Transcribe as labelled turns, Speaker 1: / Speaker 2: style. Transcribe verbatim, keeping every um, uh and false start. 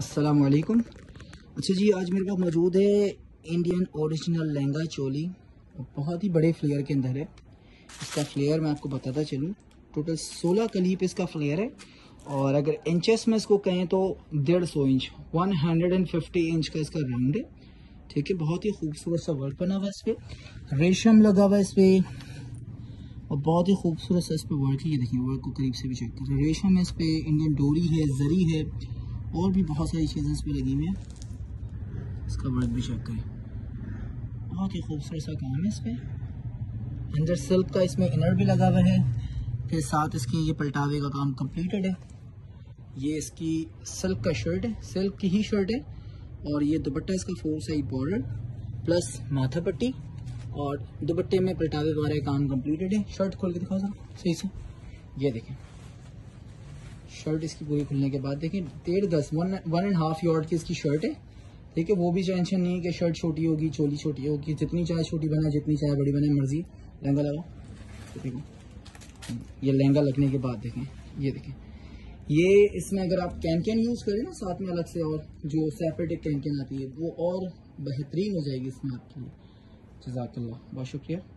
Speaker 1: अस्सलाम वालेकुम। अच्छा जी, आज मेरे पास मौजूद है इंडियन ओरिजिनल लहंगा चोली, बहुत ही बड़े फ्लेयर के अंदर है। इसका फ्लेयर मैं आपको बताता चलूँ, टोटल सोलह कलीप इसका फ्लेयर है और अगर इंचेस में इसको कहें तो डेढ़ सौ inch one hundred and fifty inch का इसका राउंड है। ठीक है, बहुत ही खूबसूरत सा वर्क बना हुआ है, इस पर रेशम लगा हुआ है इस पर और बहुत ही खूबसूरत सा इस पर वर्क है। ये देखिए, वर्क को करीब से भी चेक करें, रेशम है इस पर, इंडियन डोरी है, जरी है और भी बहुत सारी चीज़ें इस पर लगी हुई हैं। इसका वर्क भी चेक करें, बहुत ही खूबसूरत सा काम है इस पर। अंदर सिल्क का इसमें इनर भी लगा हुआ है, फिर साथ इसकी ये पलटावे का काम कंप्लीटेड है। ये इसकी सिल्क का शर्ट है, सिल्क की ही शर्ट है और ये दुपट्टा इसका फोर साइड बॉर्डर प्लस माथा पट्टी और दुपट्टे में पलटावे वगैरह का काम कंप्लीटेड है। शर्ट खोल के दिखाओ सर सही से, ये देखें शर्ट इसकी पूरी खुलने के बाद देखें डेढ़ दस one one and half yard की इसकी शर्ट है। ठीक है, वो भी टेंशन नहीं है कि शर्ट छोटी होगी चोली छोटी होगी, जितनी चाहे छोटी बना जितनी चाहे बड़ी बने मर्जी। लहंगा लगाओ, देखें ये लहंगा लगने के बाद देखें, ये देखें ये इसमें अगर आप कैन कैन यूज़ करें ना साथ में अलग से, और जो सेपरेट एक कैन कैन आती है वो और बेहतरीन हो जाएगी इसमें आपके लिए। जज़ाकल्लाह, बहुत शुक्रिया।